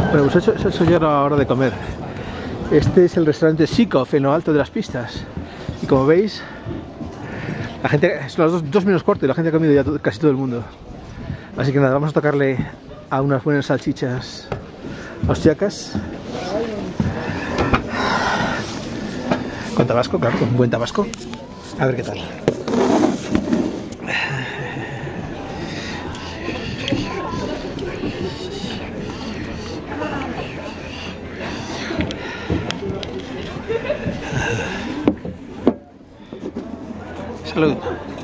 Bueno, pues eso ya era la hora de comer. Este es el restaurante Sikov en lo alto de las pistas. Y como veis, la gente, son las 2 menos cuarto y la gente ha comido ya casi todo el mundo. Así que nada, vamos a tocarle a unas buenas salchichas austriacas. Con tabasco, claro, con buen tabasco. A ver qué tal. Salud.